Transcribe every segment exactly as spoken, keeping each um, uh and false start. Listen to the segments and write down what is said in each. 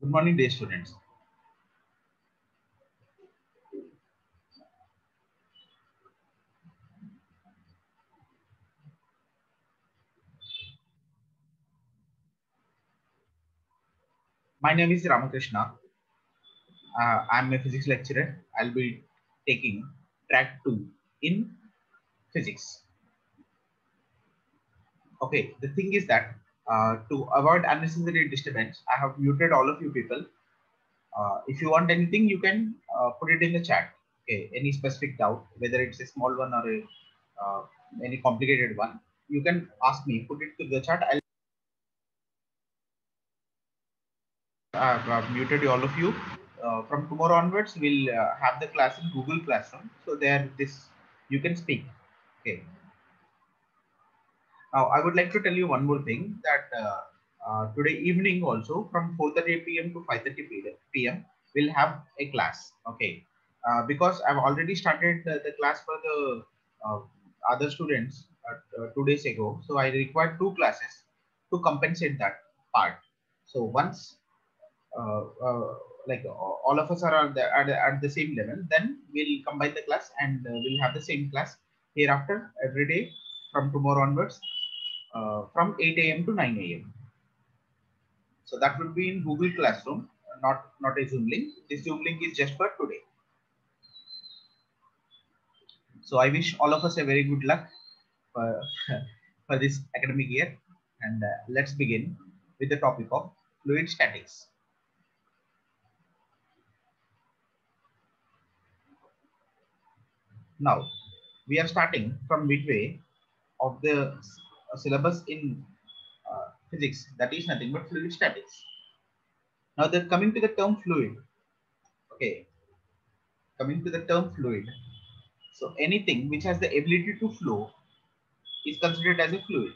Good morning, dear students. My name is Ramakrishna. Uh, I'm a physics lecturer. I'll be taking track two in physics. Okay, the thing is that uh, to avoid unnecessary disturbance, I have muted all of you people. Uh, if you want anything, you can uh, put it in the chat. Okay, any specific doubt, whether it's a small one or a uh, any complicated one, you can ask me. Put it to the chat. I'll I've uh, muted all of you. Uh, from tomorrow onwards, we'll uh, have the class in Google Classroom. So there, this you can speak. Okay. Now, I would like to tell you one more thing that uh, uh, today evening also from four thirty p m to five thirty p m we'll have a class. Okay. Uh, because I've already started the, the class for the uh, other students uh, uh, two days ago. So I required two classes to compensate that part. So once uh, uh, like all of us are at the, at, the, at the same level, then we'll combine the class and uh, we'll have the same class hereafter every day from tomorrow onwards uh, from eight a m to nine a m. So that would be in Google Classroom, not not a Zoom link. This Zoom link is just for today. So I wish all of us a very good luck for, for this academic year, and uh, let's begin with the topic of fluid statics. Now, we are starting from midway of the syllabus in uh, physics, that is nothing but fluid statics. Now, the coming to the term fluid. Okay, coming to the term fluid. So, anything which has the ability to flow is considered as a fluid.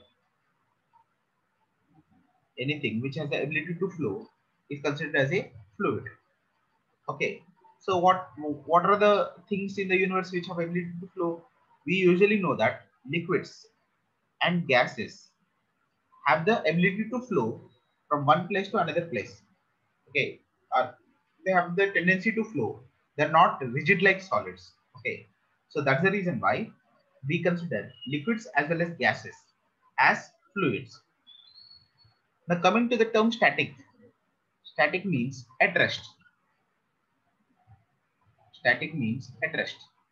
Anything which has the ability to flow is considered as a fluid. Okay. So, what what are the things in the universe which have ability to flow? We usually know that liquids and gases have the ability to flow from one place to another place. Okay, uh, they have the tendency to flow. They're not rigid like solids. Okay, so that's the reason why we consider liquids as well as gases as fluids. Now, coming to the term static, static means at rest. Static means at rest.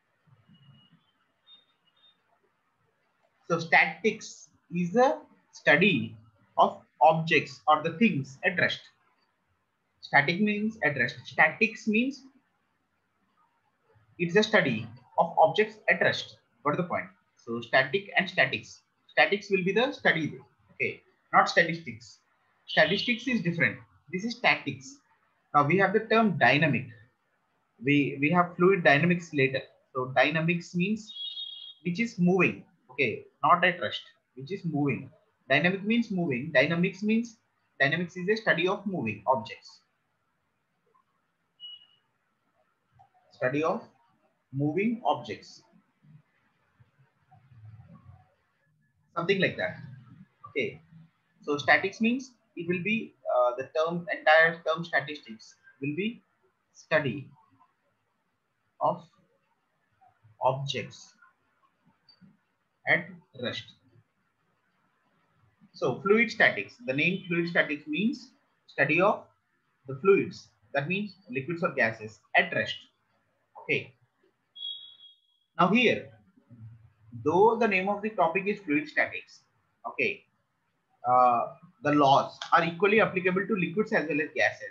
So, statics is the study of objects or the things at rest. Static means at rest. Statics means it's a study of objects at rest. What is the point? So static and statics. Statics will be the study. Okay, not statistics. Statistics is different. This is statics. Now we have the term dynamic. We we have fluid dynamics later. So dynamics means which is moving. Okay, not at rest. Which is moving. Dynamic means moving. Dynamics means dynamics is a study of moving objects. Study of moving objects. Something like that. Okay, so statics means it will be uh, the term entire term statistics will be study of objects at rest. So fluid statics, the name fluid statics means study of the fluids, that means liquids or gases at rest. Okay, now here, though the name of the topic is fluid statics, okay, uh, the laws are equally applicable to liquids as well as gases.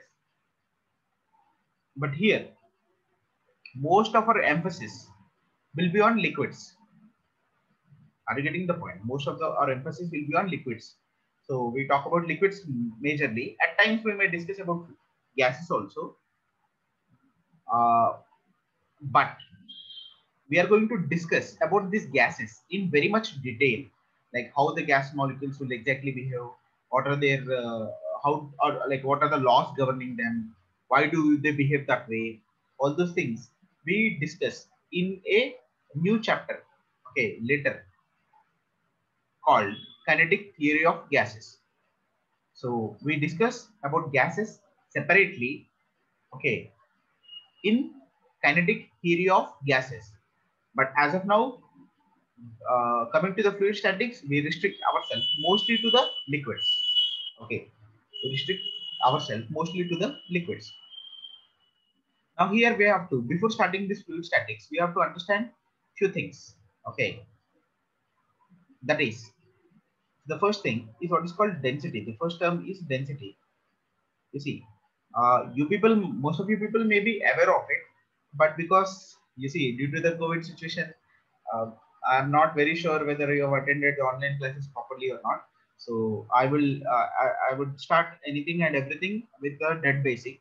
But here, most of our emphasis will be on liquids. Are you getting the point? Most of the our emphasis will be on liquids. So we talk about liquids majorly. At times we may discuss about gases also. Uh, but we are going to discuss about these gases in very much detail, like how the gas molecules will exactly behave, what are their uh, how or like what are the laws governing them, why do they behave that way, all those things we discuss in a new chapter, okay, later, called kinetic theory of gases. So we discuss about gases separately, okay, in kinetic theory of gases. But as of now, uh, coming to the fluid statics, we restrict ourselves mostly to the liquids. Okay, we restrict ourselves mostly to the liquids. Now here we have to, before starting this fluid statics, we have to understand few things. Okay, that is, the first thing is what is called density. The first term is density. You see, uh, you people, most of you people may be aware of it, but because you see, due to the COVID situation, uh, I'm not very sure whether you have attended the online classes properly or not. So I will, uh, I, I would start anything and everything with the dead basic.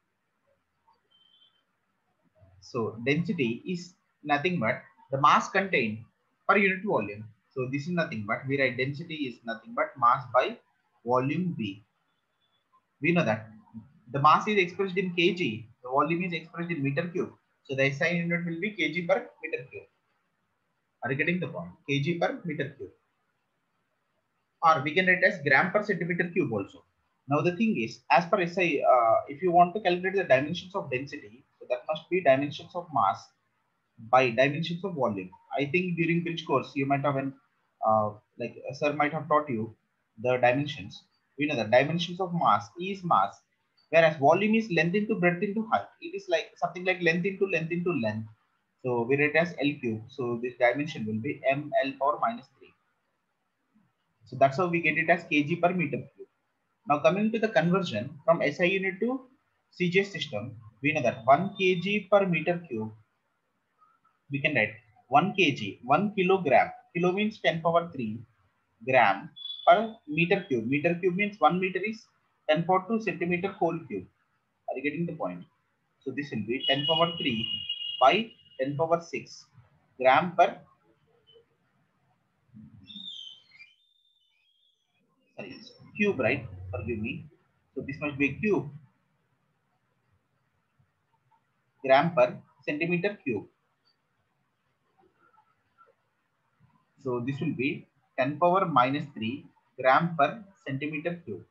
So density is nothing but the mass contained per unit volume. So this is nothing but, we write density is nothing but mass by volume V. We know that the mass is expressed in kg, the volume is expressed in meter cube. So the S I unit will be kg per meter cube. Are you getting the point? Kg per meter cube. Or we can write as gram per centimeter cube also. Now the thing is, as per S I, uh, if you want to calculate the dimensions of density, so that must be dimensions of mass by dimensions of volume. I think during which course you might have an, uh, like a sir might have taught you the dimensions. We know the dimensions of mass is mass, whereas volume is length into breadth into height. It is like something like length into length into length. So we write as L cube. So this dimension will be M L power minus three. So that's how we get it as kg per meter cube. Now coming to the conversion from S I unit to C G S system, we know that one kg per meter cube, we can write one kg, one kilogram. Kilo means ten power three gram per meter cube. Meter cube means one meter is ten power two centimeter whole cube. Are you getting the point? So this will be ten power three by ten power six gram per, sorry, cube, right? Forgive me. So this must be cube, gram per centimeter cube. So this will be ten power minus three gram per centimeter cube.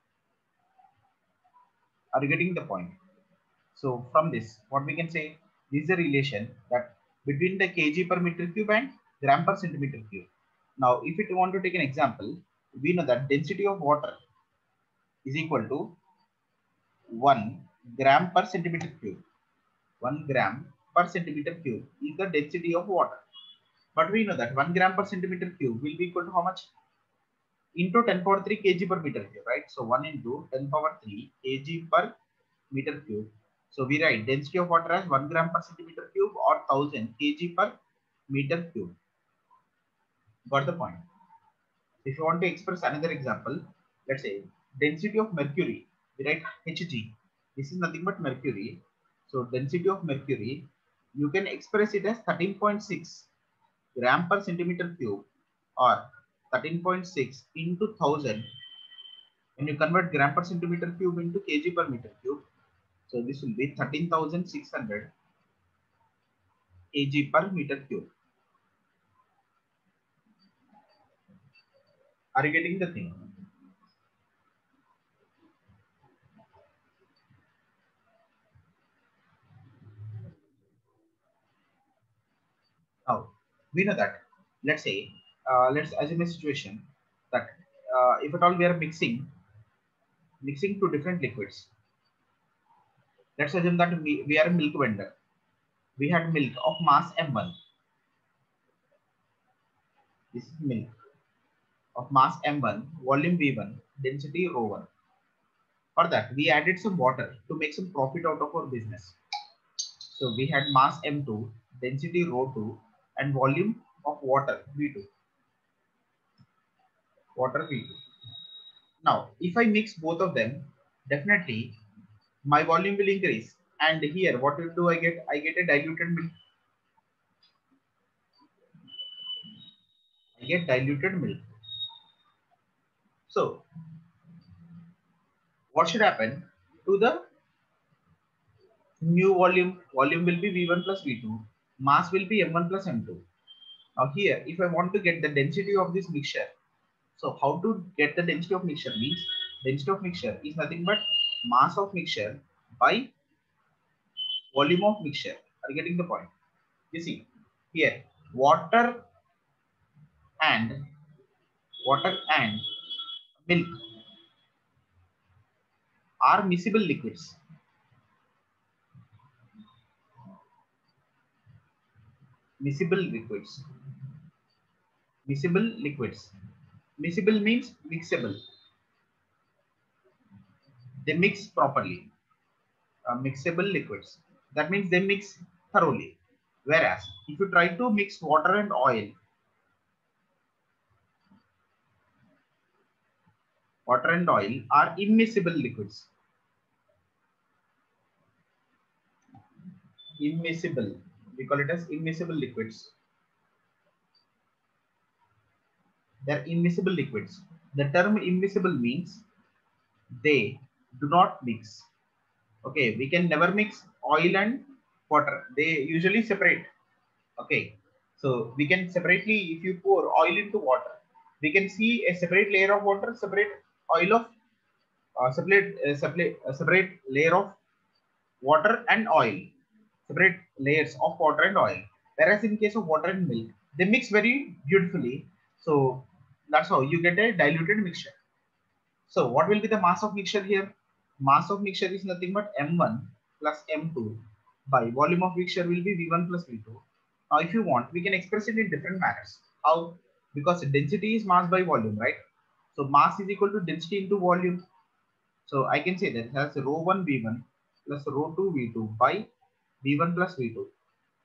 Are you getting the point? So from this, what we can say, this is a relation that between the kg per meter cube and gram per centimeter cube. Now, if you want to take an example, we know that density of water is equal to one gram per centimeter cube. one gram per centimeter cube is the density of water. But we know that one gram per centimeter cube will be equal to how much? Into ten power three kg per meter cube, right? So one into ten power three kg per meter cube. So we write density of water as one gram per centimeter cube or one thousand kg per meter cube. Got the point? If you want to express another example, let's say density of mercury, we write Hg. This is nothing but mercury. So density of mercury, you can express it as thirteen point six gram per centimeter cube or thirteen point six into one thousand. When you convert gram per centimeter cube into kg per meter cube, so this will be thirteen thousand six hundred kg per meter cube. Are you getting the thing? Now, we know that, let's say, uh, let's assume a situation that uh, if at all we are mixing, mixing two different liquids. Let's assume that we, we are a milk vendor. We had milk of mass M one. This is milk of mass M one, volume V one, density rho one. For that, we added some water to make some profit out of our business. So we had mass M two, density rho two, and volume of water V two. Water V two. Now, if I mix both of them, definitely my volume will increase. And here, what will do I get? I get a diluted milk. I get diluted milk. So, what should happen to the new volume? Volume will be V one plus V two. Mass will be M one plus M two. Now here, if I want to get the density of this mixture, so how to get the density of mixture means density of mixture is nothing but mass of mixture by volume of mixture. Are you getting the point? You see here, water and water and milk are miscible liquids. Miscible liquids. Miscible liquids. Miscible means mixable. They mix properly. Uh, mixable liquids. That means they mix thoroughly. Whereas if you try to mix water and oil, water and oil are immiscible liquids. Immiscible. We call it as immiscible liquids. They are immiscible liquids. The term immiscible means they do not mix. Okay, we can never mix oil and water. They usually separate. Okay, so we can separately, if you pour oil into water, we can see a separate layer of water, separate oil of uh, separate uh, separate uh, separate layer of water and oil, separate layers of water and oil. Whereas in case of water and milk, they mix very beautifully. So that's how you get a diluted mixture. So what will be the mass of mixture here? Mass of mixture is nothing but M one plus M two by volume of mixture will be V one plus V two. Now if you want, we can express it in different manners. How? Because density is mass by volume, right? So mass is equal to density into volume. So I can say that it has rho one V one plus rho two V two by V one plus V two.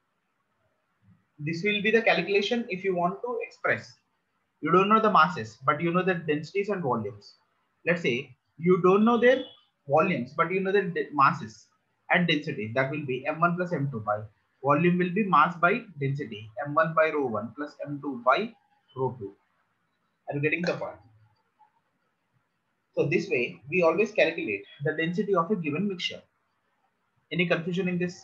This will be the calculation if you want to express. You don't know the masses, but you know the densities and volumes. Let's say you don't know their volumes, but you know the masses and density. That will be M one plus M two by volume will be mass by density. M one by rho one plus M two by rho two. Are you getting the point? So this way, we always calculate the density of a given mixture. Any confusion in this?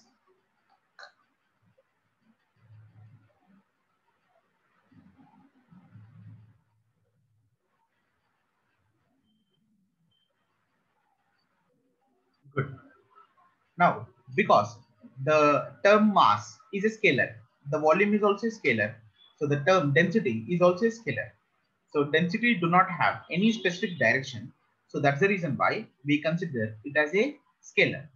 Good. Now, because the term mass is a scalar, the volume is also a scalar. So the term density is also a scalar. So density do not have any specific direction. So that's the reason why we consider it as a scalar.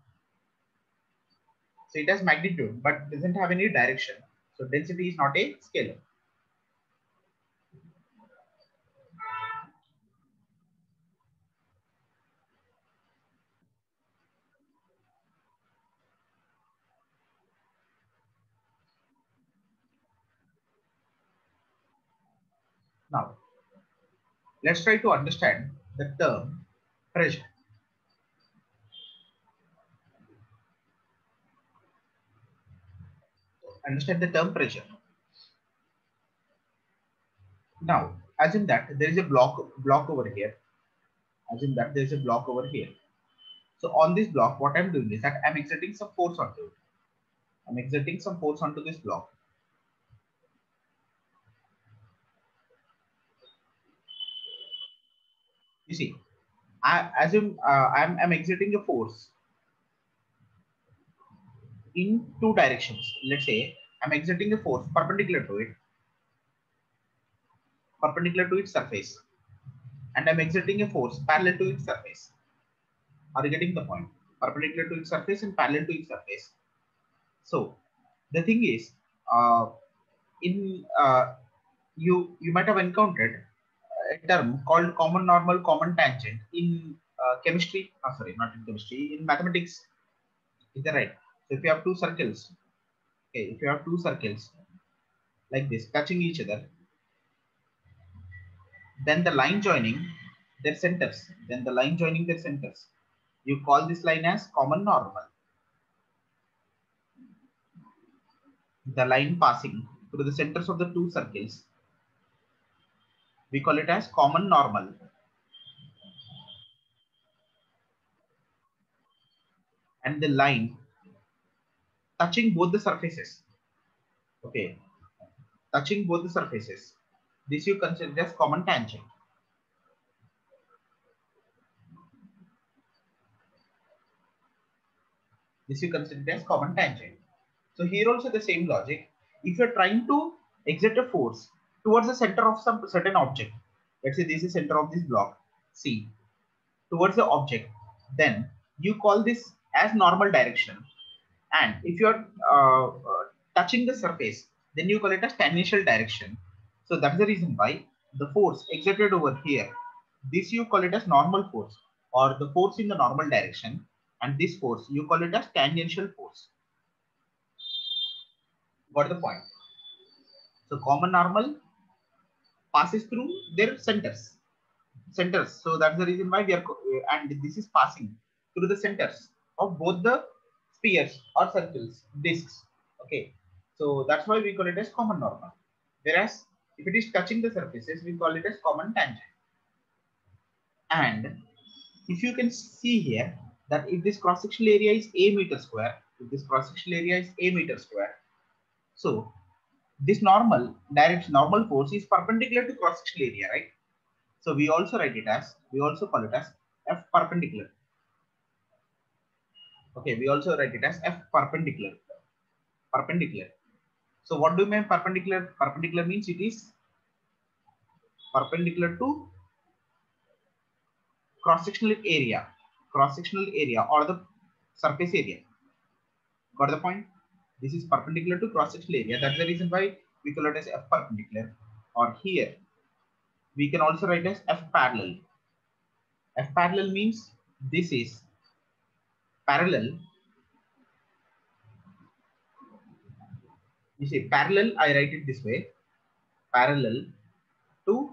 So it has magnitude, but doesn't have any direction. So density is not a scalar. Now, let's try to understand the term pressure. Understand the term pressure. Now, assume that there is a block block over here. Assume that there is a block over here. So on this block, what I'm doing is that I'm exerting some force onto it. I'm exerting some force onto this block. You see, I assume uh, I'm, I'm exerting a force in two directions. Let's say I'm exerting a force perpendicular to it, perpendicular to its surface, and I'm exerting a force parallel to its surface. Are you getting the point? Perpendicular to its surface and parallel to its surface. So the thing is, uh, in uh, you you might have encountered a term called common normal, common tangent in uh, chemistry. Oh, sorry, not in chemistry. In mathematics, is that right? So if you have two circles, okay, if you have two circles like this touching each other, then the line joining their centers, then the line joining their centers, you call this line as common normal. The line passing through the centers of the two circles, we call it as common normal. And the line touching both the surfaces, okay, touching both the surfaces, this you consider as common tangent. This you consider as common tangent. So here also the same logic. If you're trying to exert a force towards the center of some certain object, let's say this is center of this block C, towards the object, then you call this as normal direction. And if you're uh, uh, touching the surface, then you call it as tangential direction. So that's the reason why the force exerted over here, this you call it as normal force or the force in the normal direction, and this force you call it as tangential force. Got the point? So common normal passes through their centers. Centers. So that's the reason why we are, and this is passing through the centers of both the spheres or circles, discs. Okay. So that's why we call it as common normal. Whereas if it is touching the surfaces, we call it as common tangent. And if you can see here that if this cross-sectional area is a meter square, if this cross-sectional area is a meter square, so this normal direct normal force is perpendicular to cross-sectional area, right? So we also write it as, we also call it as F perpendicular. Okay, we also write it as F perpendicular. Perpendicular. So what do you mean perpendicular? Perpendicular means it is perpendicular to cross-sectional area, cross-sectional area or the surface area. Got the point? This is perpendicular to cross-sectional area. That's the reason why we call it as F perpendicular. Or here, we can also write as F parallel. F parallel means this is parallel. You see parallel, I write it this way, parallel to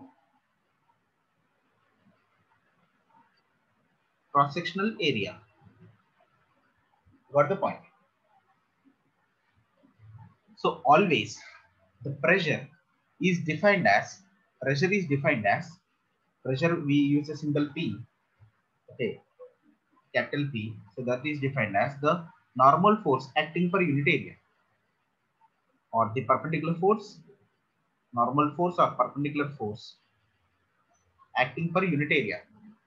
cross-sectional area. Got the point? So always the pressure is defined as, pressure is defined as, pressure we use a symbol P, okay, capital P. So that is defined as the normal force acting per unit area, or the perpendicular force, normal force or perpendicular force acting per unit area.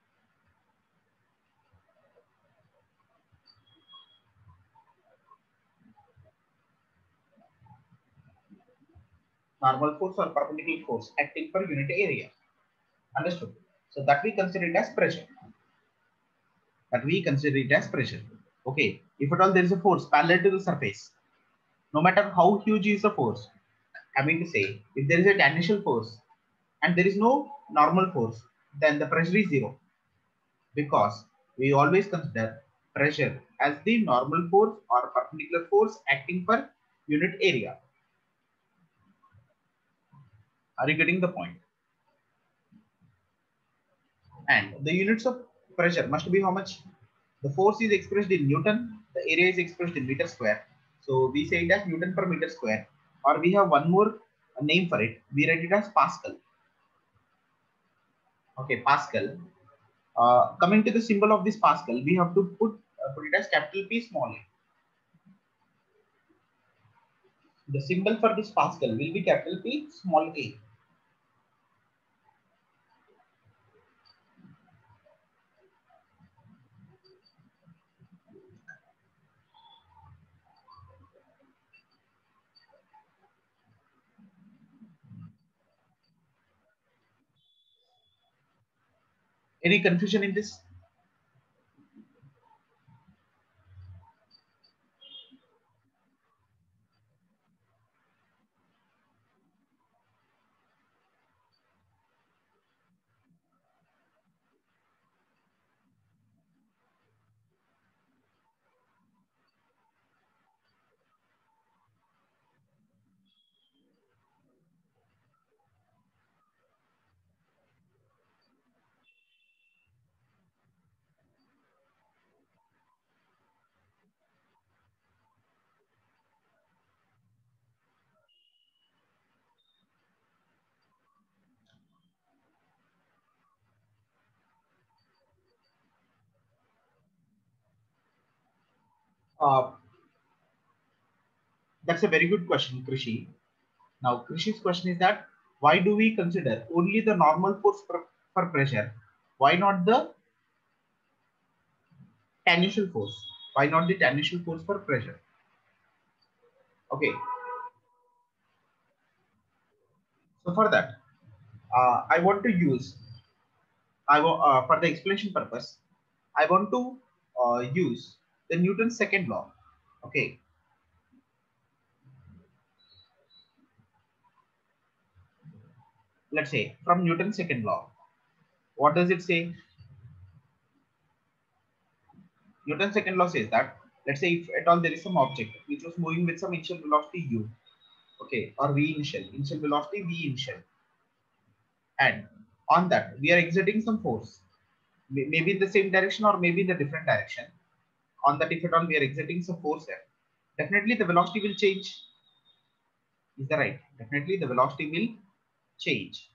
Normal force or perpendicular force acting per unit area. Understood? So that we consider it as pressure. That we consider it as pressure. Okay. If at all there is a force parallel to the surface, no matter how huge is the force, I mean to say, if there is a tangential force and there is no normal force, then the pressure is zero. Because we always consider pressure as the normal force or perpendicular force acting per unit area. Are you getting the point? And the units of pressure must be how much? The force is expressed in Newton, the area is expressed in meter square. So we say it as Newton per meter square, or we have one more name for it. We write it as Pascal. Okay, Pascal. Uh, coming to the symbol of this Pascal, we have to put, uh, put it as capital P small a. The symbol for this Pascal will be capital P small a. Any confusion in this? Uh, that's a very good question, Krishi. Now, Krishi's question is that why do we consider only the normal force for, for pressure? Why not the tangential force? Why not the tangential force for pressure? Okay. So for that, uh, I want to use, I want uh, for the explanation purpose, I want to uh, use the Newton's second law. Okay. Let's say from Newton's second law. What does it say? Newton's second law says that, let's say if at all there is some object which was moving with some initial velocity u, okay, or v initial, initial velocity v initial, and on that we are exerting some force, maybe in the same direction or maybe in the different direction. On that, if at all we are exerting some force there, definitely the velocity will change. Is that right? Definitely the velocity will change.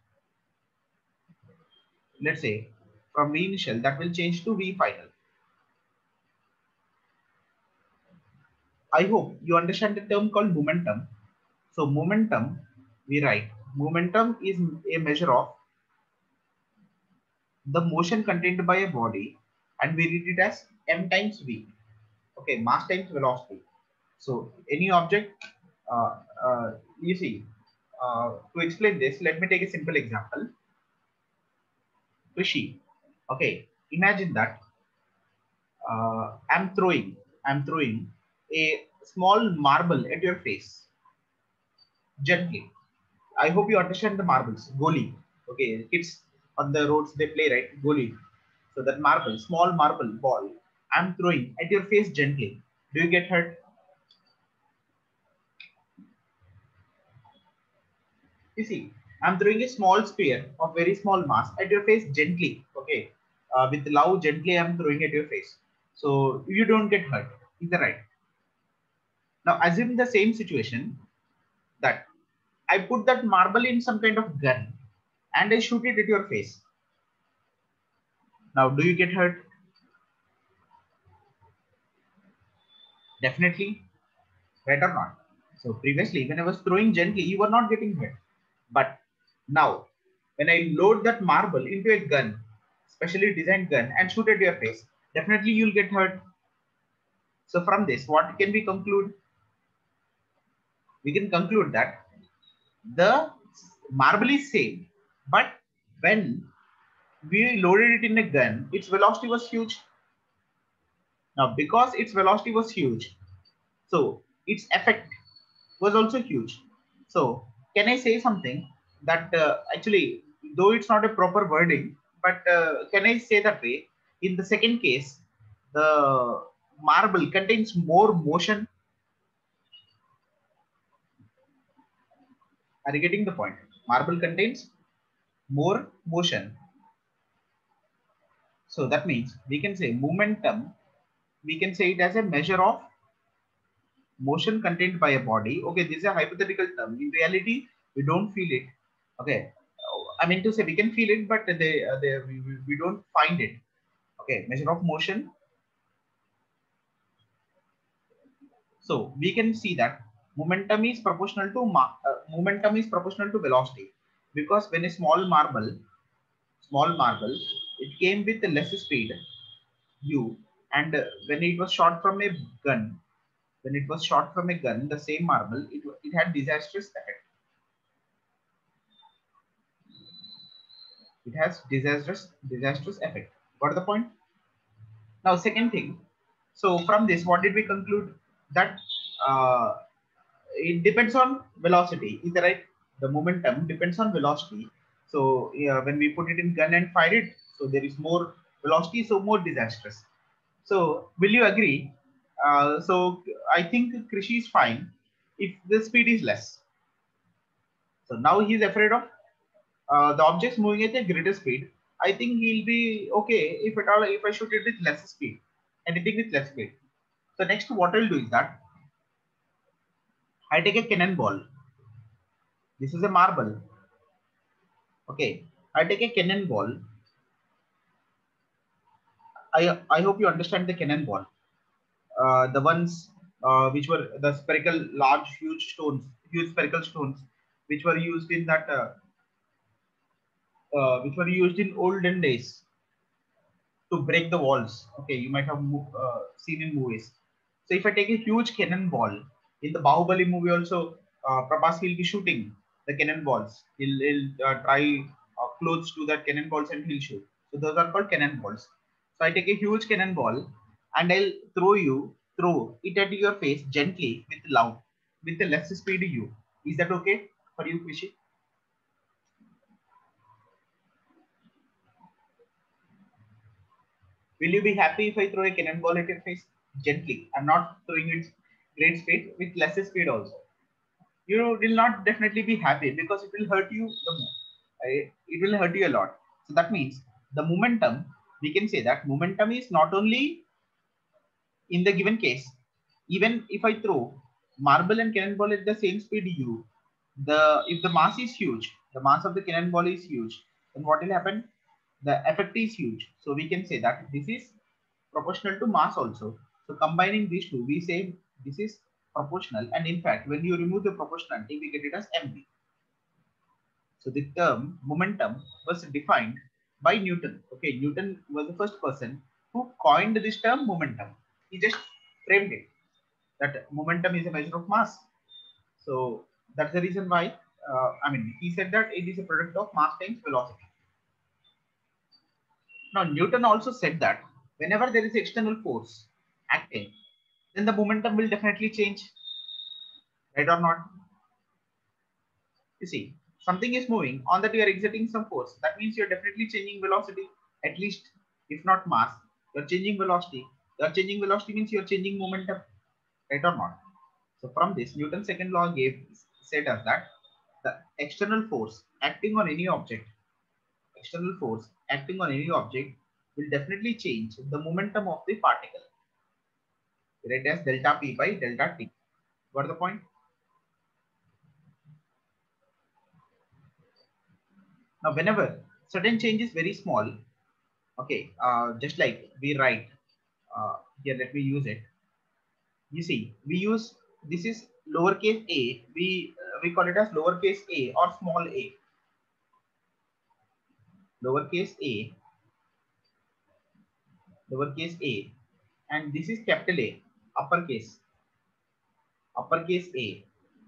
Let's say from v initial that will change to v final. I hope you understand the term called momentum. So momentum, we write momentum is a measure of the motion contained by a body, and we read it as m times v. Okay, mass times velocity. So any object, uh, uh, you see, uh, to explain this, let me take a simple example. Rishi, okay, imagine that uh, I'm throwing, I'm throwing a small marble at your face gently. I hope you understand the marbles, goli. Okay, kids on the roads they play, right? Goli. So that marble, small marble ball, I'm throwing at your face gently. Do you get hurt? You see, I'm throwing a small sphere of very small mass at your face gently. Okay, uh, with love, gently I'm throwing at your face. So you don't get hurt. Is that right? Now assume the same situation that I put that marble in some kind of gun and I shoot it at your face. Now, do you get hurt? Definitely, right or not? So previously, when I was throwing gently, you were not getting hurt. But now, when I load that marble into a gun, specially designed gun, and shoot at your face, definitely you'll get hurt. So from this, what can we conclude? We can conclude that the marble is same, but when we loaded it in a gun, its velocity was huge. Now, because its velocity was huge, so its effect was also huge. So, can I say something that uh, actually, though it's not a proper wording, but uh, can I say that way? In the second case, the marble contains more motion. Are you getting the point? Marble contains more motion. So that means we can say momentum, we can say it as a measure of motion contained by a body. Okay, this is a hypothetical term. In reality, we don't feel it. Okay, I mean to say we can feel it, but they, uh, they we, we we don't find it. Okay, measure of motion. So we can see that momentum is proportional to uh, momentum is proportional to velocity, because when a small marble, small marble, it came with less speed u, and uh, when it was shot from a gun, when it was shot from a gun, the same marble, it, it had disastrous effect. It has disastrous disastrous effect. Got the point? Now, second thing. So from this, what did we conclude? That uh, it depends on velocity. Is that right? The momentum depends on velocity. So yeah, when we put it in gun and fire it, so there is more velocity, so more disastrous. So will you agree? Uh, so I think Krishi is fine if the speed is less. So now he's afraid of uh, the objects moving at a greater speed. I think he'll be okay if at all if I shoot it with less speed, anything with less speed. So next, what I'll do is that I take a cannonball. This is a marble. Okay, I take a cannonball. I I hope you understand the cannonball. Uh, the ones uh, which were the spherical, large, huge stones, huge spherical stones, which were used in that, uh, uh, which were used in olden days to break the walls. Okay, you might have uh, seen in movies. So if I take a huge cannonball in the Bahubali movie, also uh, Prabhas will be shooting the cannonballs. He'll, he'll uh, try uh, clothes to that cannonballs and he'll shoot. So those are called cannonballs. So I take a huge cannonball and I'll throw you throw it at your face gently with loud with the less speed you. Is that okay for you, Krishi? Will you be happy if I throw a cannonball at your face gently? I'm not throwing it great speed with less speed also. You will not definitely be happy because it will hurt you the more. Right? It will hurt you a lot. So that means the momentum, we can say that momentum is not only in the given case, even if I throw marble and cannonball at the same speed u, the if the mass is huge, the mass of the cannonball is huge, then what will happen? The effect is huge. So we can say that this is proportional to mass also. So combining these two, we say this is proportional. And in fact, when you remove the proportionality, we get it as M V. So the term momentum was defined by Newton. Okay, Newton was the first person who coined this term momentum. He just framed it that momentum is a measure of mass. So that's the reason why, uh, I mean, he said that it is a product of mass times velocity. Now, Newton also said that whenever there is external force acting, then the momentum will definitely change, right or not? You see, something is moving on that you are exerting some force. That means you're definitely changing velocity, at least if not mass. You're changing velocity. You're changing velocity means you're changing momentum, right or not? So from this, Newton's second law gave said us that the external force acting on any object, external force acting on any object will definitely change the momentum of the particle. Write as delta P by delta T. Got the point? Now, whenever certain change is very small, okay, uh, just like we write uh, here, let me use it. You see, we use this is lowercase a. We uh, we call it as lowercase a or small a. Lowercase a, lowercase a, and this is capital A, uppercase, uppercase A.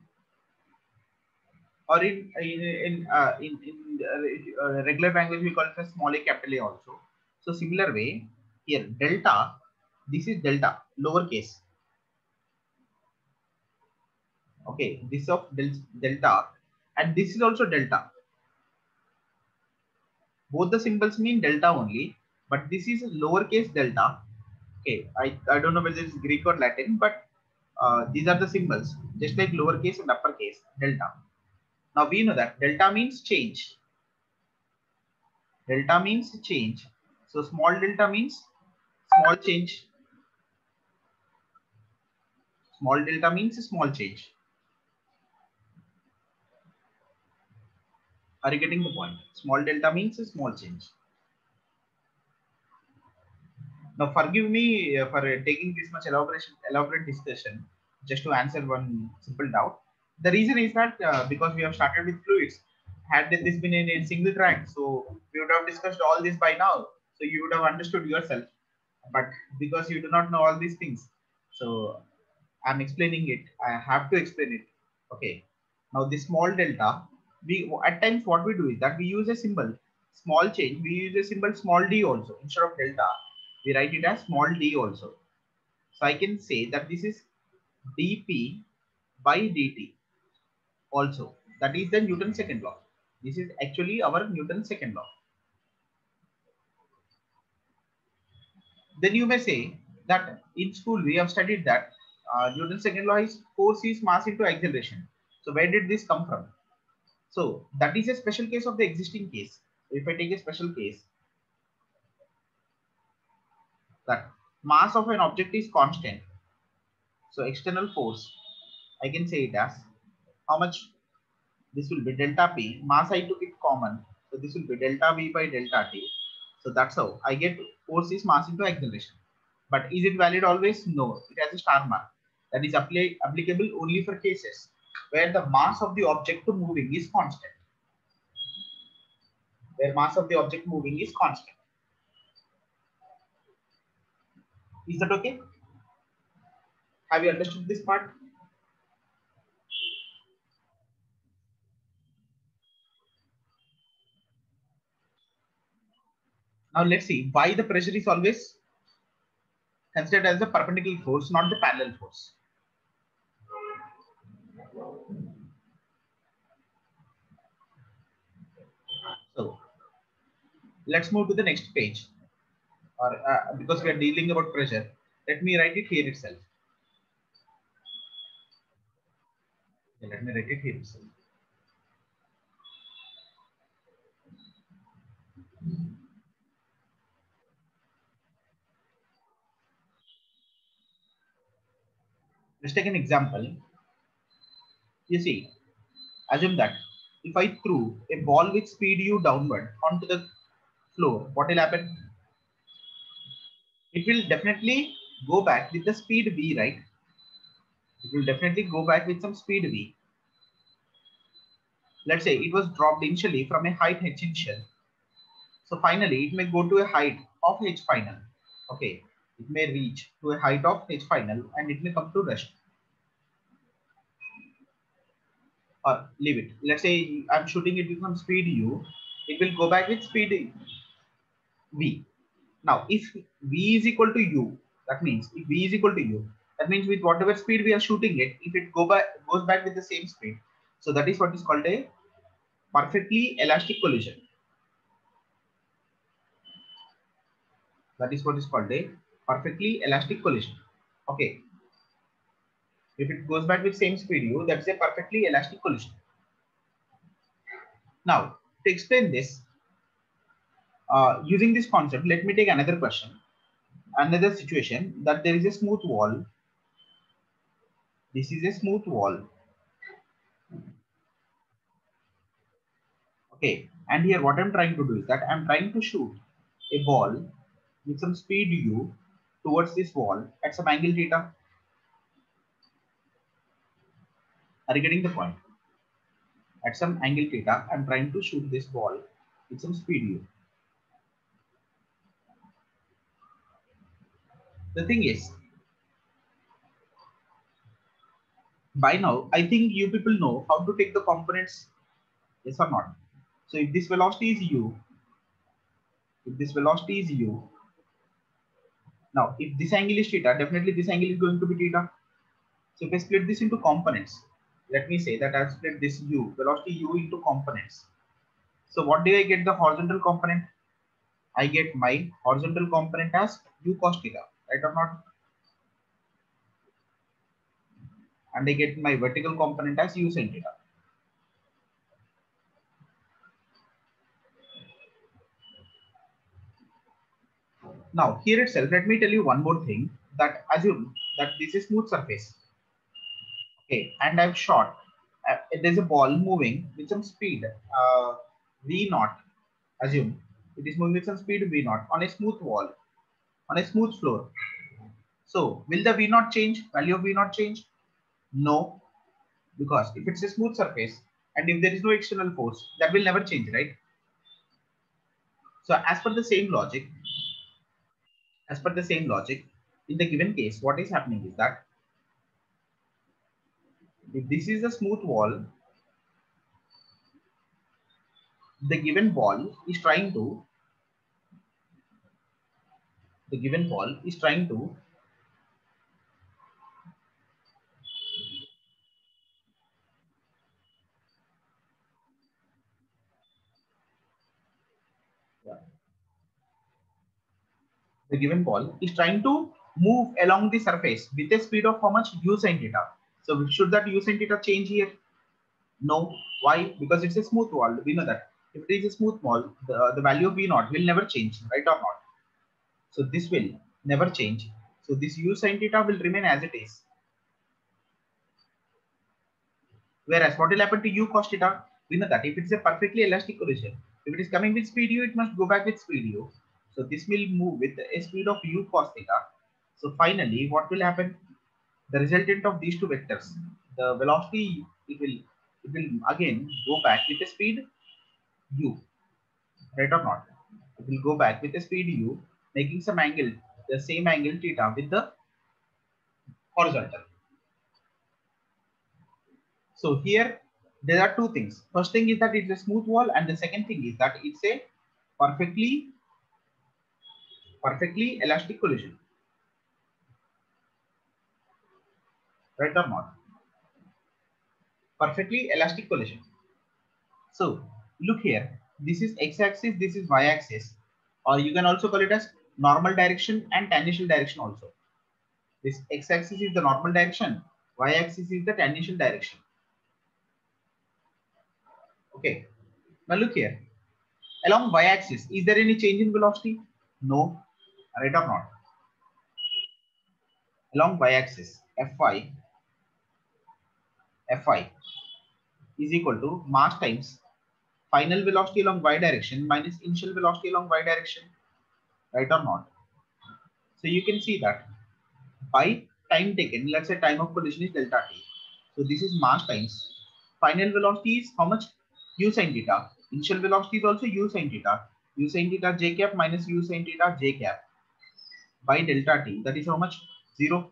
Or in in in uh, in, in uh, regular language we call it as small a capital A also. So similar way here delta, this is delta lowercase. Okay, this of del delta and this is also delta. Both the symbols mean delta only, but this is lowercase delta. Okay, I, I don't know whether it's Greek or Latin, but uh, these are the symbols, just like lowercase and uppercase delta. Now we know that delta means change. Delta means change. So small delta means small change. Small delta means small change. Are you getting the point? Small delta means a small change. Now forgive me uh, for uh, taking this much elaboration, elaborate discussion just to answer one simple doubt. The reason is that uh, because we have started with fluids, had this been in a single track, so we would have discussed all this by now. So you would have understood yourself. But because you do not know all these things, so I'm explaining it. I have to explain it. Okay. Now this small delta, we at times what we do is that we use a symbol small change. We use a symbol small d also instead of delta. We write it as small d also. So I can say that this is dp by dt also. That is the Newton's second law. This is actually our Newton's second law. Then you may say that in school we have studied that uh, Newton's second law is force is mass into acceleration. So where did this come from? So that is a special case of the existing case. So if I take a special case that mass of an object is constant. So external force, I can say it as how much this will be delta P. Mass I took it common. So this will be delta V by delta T. So that's how I get force is mass into acceleration. But is it valid always? No, it has a star mark. That is apply, applicable only for cases where the mass of the object moving is constant. Where mass of the object moving is constant. Is that okay? Have you understood this part? Now let's see why the pressure is always considered as the perpendicular force, not the parallel force. So let's move to the next page. Or uh, because we are dealing about pressure, let me write it here itself. Okay, let me write it here itself. Let's take an example. You see, assume that if I threw a ball with speed u downward onto the floor, what will happen? It will definitely go back with the speed v, right? It will definitely go back with some speed v. Let's say it was dropped initially from a height h initial. So finally, it may go to a height of h final. Okay, it may reach to a height of h final and it may come to rest. Or leave it. Let's say I'm shooting it with some speed u, it will go back with speed v. Now, if v is equal to u, that means if v is equal to u, that means with whatever speed we are shooting it, if it go back goes back with the same speed, so that is what is called a perfectly elastic collision. That is what is called a perfectly elastic collision. Okay. If it goes back with same speed u, that's a perfectly elastic collision. Now, to explain this, uh, using this concept, let me take another question. Another situation that there is a smooth wall. This is a smooth wall. Okay, and here what I'm trying to do is that I'm trying to shoot a ball with some speed u towards this wall at some angle theta. Are you getting the point? At some angle theta, I'm trying to shoot this ball with some speed u. The thing is, by now, I think you people know how to take the components, yes or not? So if this velocity is u, if this velocity is u, now if this angle is theta, definitely this angle is going to be theta. So if I split this into components, let me say that I've split this u, velocity u into components. So what do I get the horizontal component? I get my horizontal component as u cos theta, right or not? And I get my vertical component as u sin theta. Now here itself, let me tell you one more thing, that assume that this is smooth surface. Okay, and I've shot, uh, there's a ball moving with some speed, uh, v naught, assume it is moving with some speed v naught on a smooth wall, on a smooth floor. So will the v naught change, value of v naught change? No, because if it's a smooth surface and if there is no external force, that will never change, right? So as per the same logic, as per the same logic, in the given case, what is happening is that if this is a smooth wall, the given ball is trying to, the given ball is trying to the given ball is trying to move along the surface with a speed of how much? U sin theta. So should that U sin theta change here? No. Why? Because it's a smooth wall. We know that if it is a smooth wall, the, the value of V naught will never change, right or not? So this will never change. So this U sin theta will remain as it is. Whereas what will happen to U cos theta? We know that if it's a perfectly elastic collision, if it is coming with speed U, it must go back with speed U. So this will move with a speed of U cos theta. So finally, what will happen? The resultant of these two vectors, the velocity, it will it will again go back with the speed u, right or not? It will go back with the speed u, making some angle the same angle theta with the horizontal. So here there are two things. First thing is that it's a smooth wall, and the second thing is that it's a perfectly perfectly elastic collision. Right or not? Perfectly elastic collision. So look here, this is x-axis, this is y-axis, or you can also call it as normal direction and tangential direction also. This x-axis is the normal direction, y-axis is the tangential direction. Okay, now look here, along y-axis, is there any change in velocity? No, right or not? Along y-axis, Fy, Fy is equal to mass times final velocity along y direction minus initial velocity along y direction, right or not? So you can see that by time taken, let's say time of collision is delta t. So this is mass times final velocity is how much? U sin theta. Initial velocity is also u sin theta. U sin theta j cap minus u sin theta j cap by delta t. That is how much? Zero.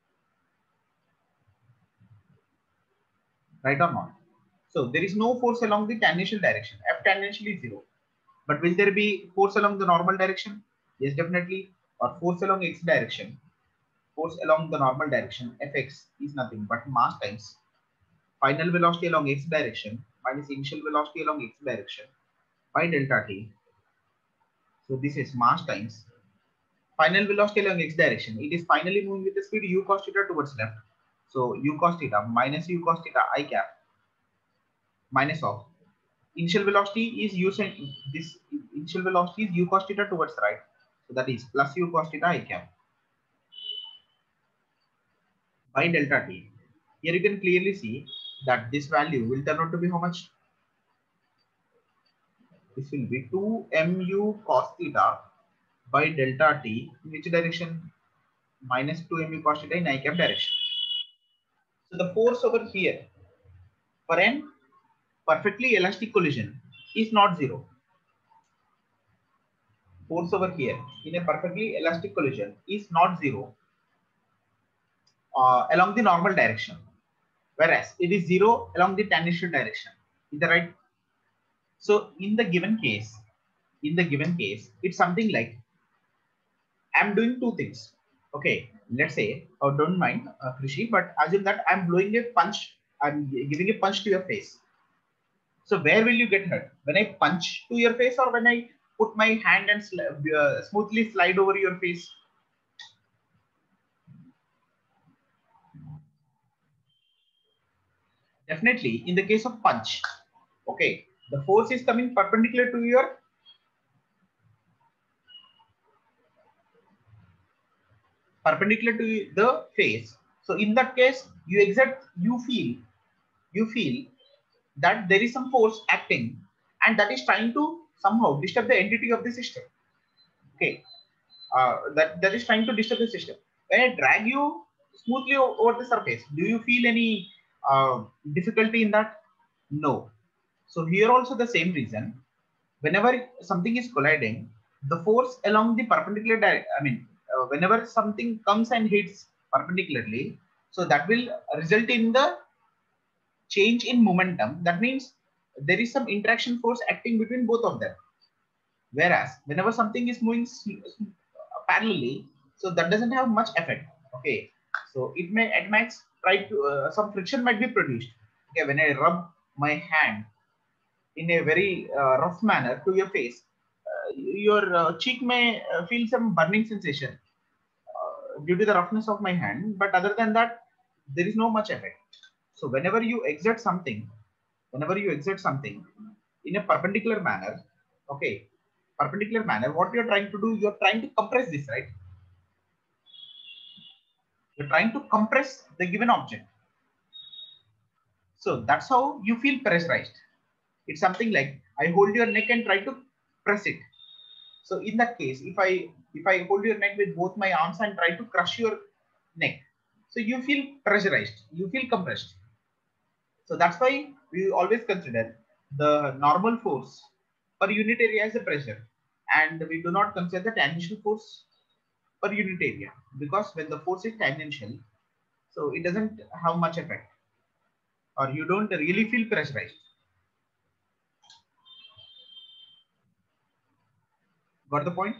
Right or not? So there is no force along the tangential direction. F tangential is zero. But will there be force along the normal direction? Yes, definitely. Or force along x direction. Force along the normal direction, Fx, is nothing but mass times final velocity along x direction minus initial velocity along x direction by delta t. So this is mass times final velocity along x direction. It is finally moving with the speed u cos theta towards left. So u cos theta minus u cos theta I cap minus of initial velocity is u sin this initial velocity is u cos theta towards right. So that is plus u cos theta I cap by delta t. Here you can clearly see that this value will turn out to be how much? This will be two mu cos theta by delta t. In which direction? Minus two mu cos theta in I cap direction. So the force over here for an perfectly elastic collision is not zero. Force over here in a perfectly elastic collision is not zero uh, along the normal direction, whereas it is zero along the tangential direction. Is that right? So in the given case, in the given case, it's something like I'm doing two things. Okay, let's say, oh, don't mind, uh, Krishi, but assume that I'm blowing a punch, I'm giving a punch to your face. So where will you get hurt? When I punch to your face or when I put my hand and sl uh, smoothly slide over your face? Definitely, in the case of punch, okay, the force is coming perpendicular to your perpendicular to the face. So in that case, you exert, you feel, you feel that there is some force acting and that is trying to somehow disturb the entity of the system. Okay, uh, that, that is trying to disturb the system. When I drag you smoothly over the surface, do you feel any uh, difficulty in that? No. So here also the same reason. Whenever something is colliding, the force along the perpendicular direction, I mean, uh, whenever something comes and hits perpendicularly, so that will result in the change in momentum. That means there is some interaction force acting between both of them. Whereas whenever something is moving parallelly, so that doesn't have much effect. Okay, so it may it might try to uh, some friction might be produced. Okay, when I rub my hand in a very uh, rough manner to your face, uh, your uh, cheek may uh, feel some burning sensation uh, due to the roughness of my hand. But other than that, there is no much effect. So whenever you exert something, whenever you exert something in a perpendicular manner, okay, perpendicular manner, what you're trying to do, you're trying to compress this, right? You're trying to compress the given object. So that's how you feel pressurized. It's something like I hold your neck and try to press it. So in that case, if I if I hold your neck with both my arms and try to crush your neck, so you feel pressurized, you feel compressed. So that's why we always consider the normal force per unit area as a pressure, and we do not consider the tangential force per unit area, because when the force is tangential, so it doesn't have much effect, or you don't really feel pressurized. Got the point?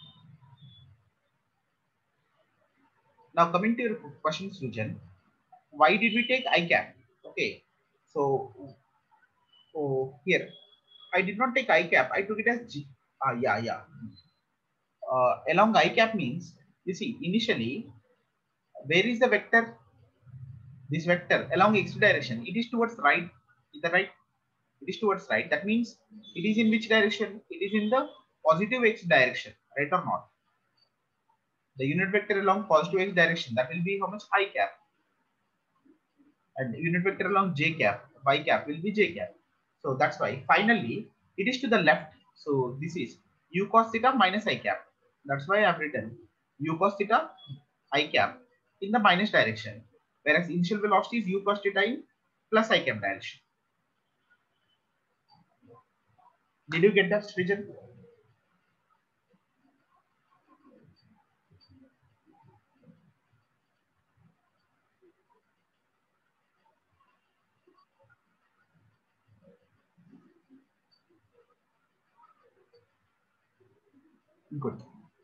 Now coming to your question, Sujan, why did we take I cap? Okay, so oh, here I did not take I cap. I took it as G. Ah, yeah, yeah. Uh, along I cap means, you see, initially, where is the vector? This vector along x direction. It is towards right. Is that right? It is towards right. That means it is in which direction? It is in the positive x direction, right or not? The unit vector along positive x direction, that will be how much? I cap. And unit vector along j cap, y cap will be j cap. So that's why finally it is to the left. So this is u cos theta minus I cap. That's why I've written u cos theta I cap in the minus direction, whereas initial velocity is u cos theta in plus I cap direction. Did you get that, Srijan? Good.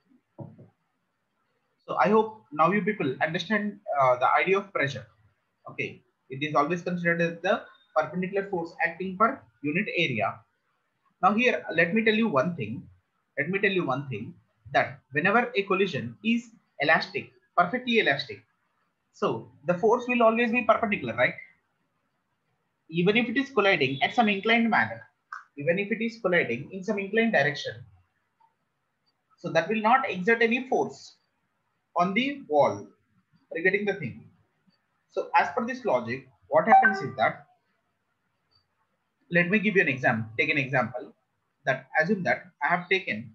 So I hope now you people understand uh, the idea of pressure. Okay, it is always considered as the perpendicular force acting per unit area. Now here, let me tell you one thing. Let me tell you one thing, that whenever a collision is elastic, perfectly elastic, so the force will always be perpendicular, right? Even if it is colliding at some inclined manner, even if it is colliding in some inclined direction, so that will not exert any force on the wall regarding the thing. So as per this logic, what happens is that, let me give you an example. Take an example, that assume that I have taken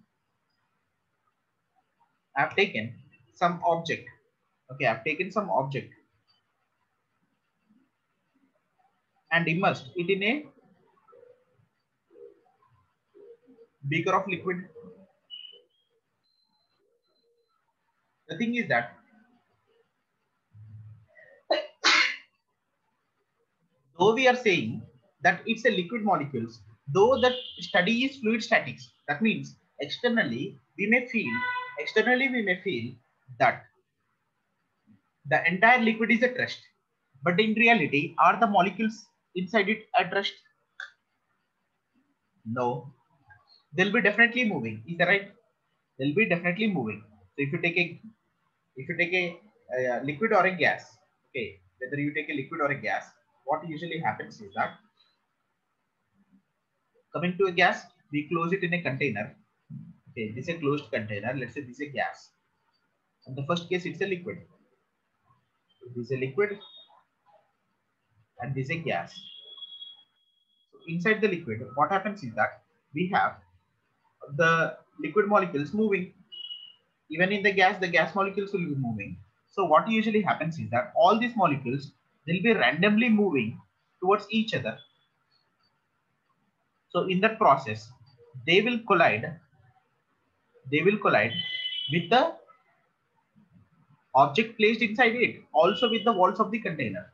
I have taken some object. Okay, I've taken some object and immersed it in a beaker of liquid. The thing is that, though we are saying that it's a liquid molecules, though the study is fluid statics, that means externally we may feel, externally we may feel that the entire liquid is at rest, but in reality, are the molecules inside it at rest? No, they'll be definitely moving. Is that right? They'll be definitely moving. So if you take a, if you take a, a liquid or a gas, okay, whether you take a liquid or a gas, what usually happens is that, coming to a gas, we close it in a container. Okay, this is a closed container. Let's say this is a gas. In the first case, it's a liquid. This is a liquid, and this is a gas. So inside the liquid, what happens is that we have the liquid molecules moving. Even in the gas, the gas molecules will be moving. So what usually happens is that all these molecules will be randomly moving towards each other. So in that process, they will collide. They will collide with the object placed inside it, also with the walls of the container.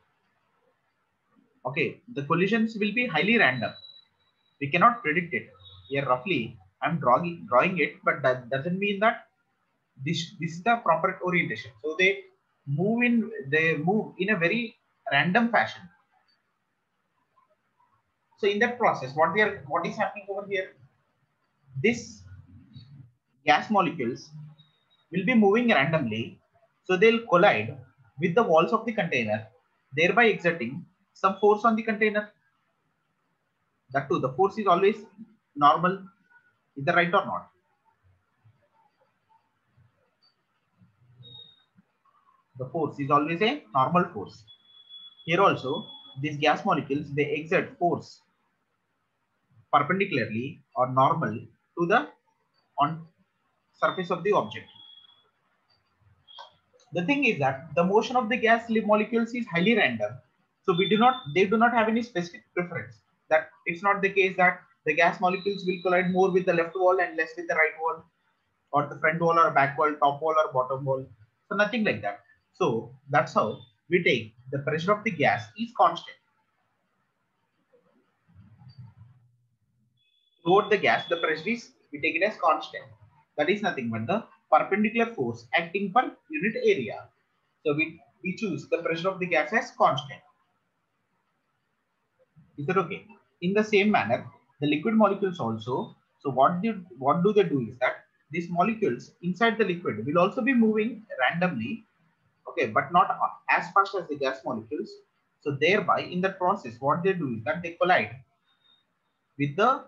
Okay, the collisions will be highly random. We cannot predict it. Here roughly, I'm drawing drawing it, but that doesn't mean that this this is the proper orientation. So they move in they move in a very random fashion. So in that process, what we are what is happening over here? This gas molecules will be moving randomly, so they'll collide with the walls of the container, thereby exerting some force on the container. That too, the force is always normal. Is that right or not? The force is always a normal force. Here also, these gas molecules, they exert force perpendicularly or normal to the on surface of the object. The thing is that the motion of the gas molecules is highly random. So we do not, they do not have any specific preference. That it's not the case that the gas molecules will collide more with the left wall and less with the right wall. or the front wall or back wall, top wall or bottom wall. So nothing like that. So that's how we take the pressure of the gas is constant. Toward the gas, the pressure is, we take it as constant. That is nothing but the perpendicular force acting per unit area. So we, we choose the pressure of the gas as constant. Is that okay? In the same manner, the liquid molecules also. So what do what do they do is that these molecules inside the liquid will also be moving randomly, okay, but not as fast as the gas molecules. So thereby, in that process, what they do is that they collide with the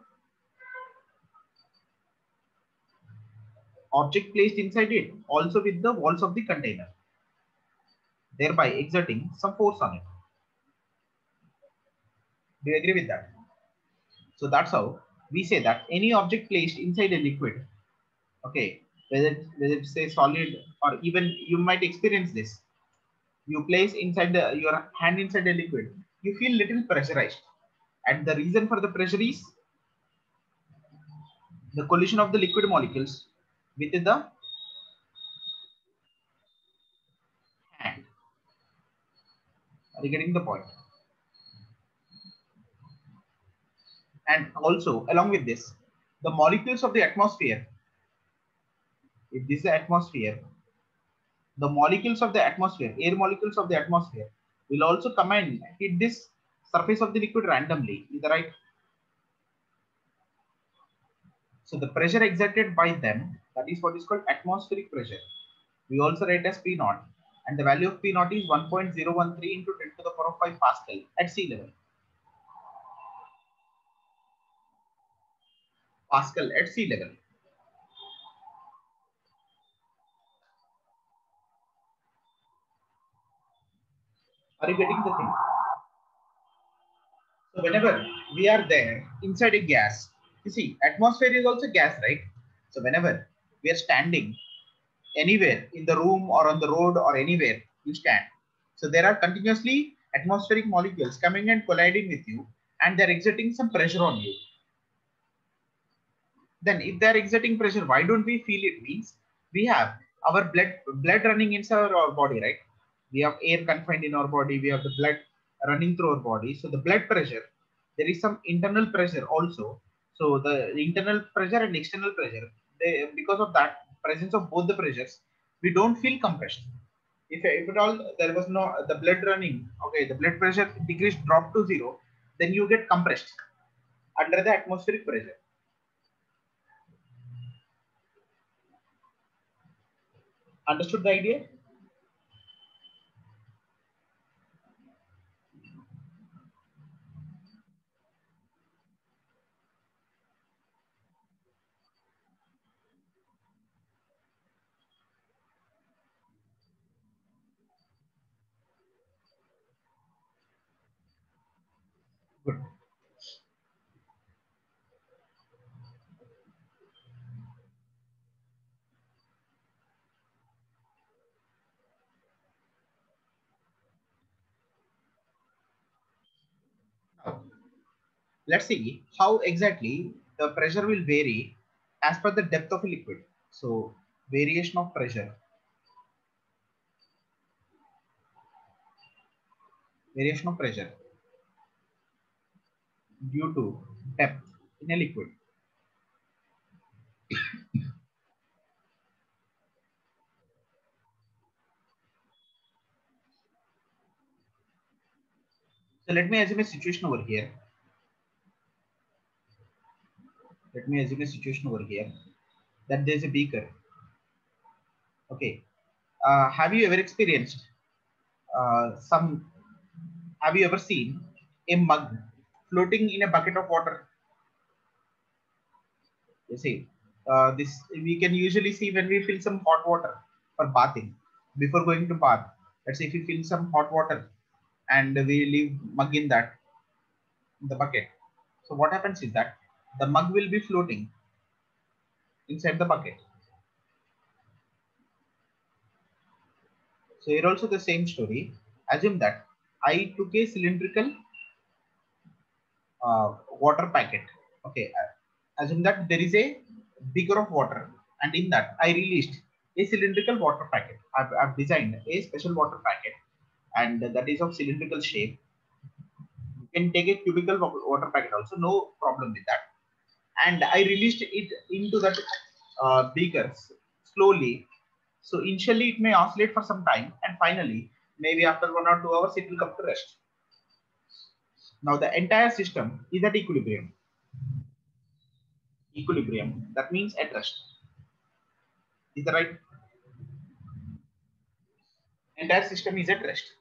object placed inside it, also with the walls of the container, thereby exerting some force on it. Do you agree with that? So that's how we say that any object placed inside a liquid, okay, whether, whether it's a solid or even you might experience this. You place inside the, your hand inside a liquid, you feel little pressurized. And the reason for the pressure is the collision of the liquid molecules with the hand. Are you getting the point? And also, along with this, the molecules of the atmosphere, if this is the atmosphere, the molecules of the atmosphere, air molecules of the atmosphere, will also come and hit this surface of the liquid randomly. Is that right? So the pressure exerted by them, that is what is called atmospheric pressure. We also write as P naught, and the value of P naught is one point zero one three into ten to the power of five Pascal at sea level. Pascal at sea level. Are you getting the thing? So whenever we are there inside a gas, you see, atmosphere is also gas, right? So whenever we are standing anywhere in the room or on the road or anywhere you stand, so there are continuously atmospheric molecules coming and colliding with you, and they're exerting some pressure on you. Then if they're exerting pressure, why don't we feel it? Means we have our blood blood running inside our body, right? We have air confined in our body, we have the blood running through our body. So the blood pressure, there is some internal pressure also. So the internal pressure and external pressure, they, because of that presence of both the pressures, we don't feel compressed. If, if at all there was no the blood running, okay, the blood pressure decreased, dropped to zero, then you get compressed under the atmospheric pressure. Understood the idea? Good. Now, let's see how exactly the pressure will vary as per the depth of a liquid. So, variation of pressure, variation of pressure due to depth in a liquid. So, let me assume a situation over here. Let me assume a situation over here that there's a beaker. Okay. Uh, have you ever experienced uh, some? Have you ever seen a mug floating in a bucket of water? You see, uh, this we can usually see when we fill some hot water for bathing. Before going to bath, let's say if we fill some hot water and we leave mug in that in the bucket. So what happens is that the mug will be floating inside the bucket. So here also the same story. Assume that I took a cylindrical uh, water packet. Okay, assume that there is a beaker of water and in that I released a cylindrical water packet. I've, I've designed a special water packet, and that is of cylindrical shape. You can take a cubical water packet also, no problem with that. And I released it into that uh, beaker slowly. So initially it may oscillate for some time, and finally maybe after one or two hours it will come to rest. Now the entire system is at equilibrium. Equilibrium, that means at rest. Is that right? Entire system is at rest.